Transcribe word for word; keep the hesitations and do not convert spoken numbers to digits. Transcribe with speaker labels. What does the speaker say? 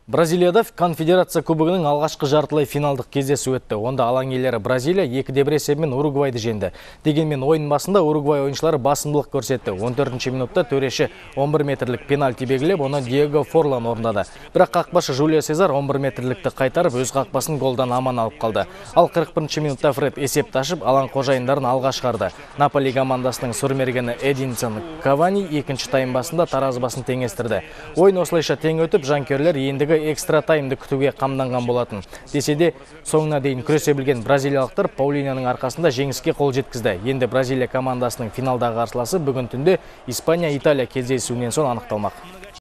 Speaker 1: Бразилияда конфедерация кубогының алғашқы жартылай финалдық кездесу өтті. Онда алаң иелері Бразилия екі де бір есебімен Уругвайды жеңді. Дегенмен ойын басында Уругвай ойыншылары басымдылық көрсетті. он төртінші минутта төреші он бір метрлік пенальти белгілеп, оны Диего Форлан орындады. Бірақ қақпашы Жулио Сезар он бір метрлікті қайтарып, өз қақпасын голдан аман алып қалды. Ал қырық бірінші минутта Фред есепті ашып, алаң қожайындарын алға шығарды. Наполи командасының сұрмергені Эдинсон Кавани екінші тайм басында таразбасын теңестірді. Ойын осылайша тең өтіп, жанкүйерлер ендігі экстра таймды күтуге қамданған болатын. Десе де, соңына дейін күресе білген бразилиялықтар Паулиняның арқасында жеңіске қол жеткізді. Енді Бразилия командасының финалдағы қарсыласы бүгін түнде Испания-Италия кездесуінен соң анықталмақ.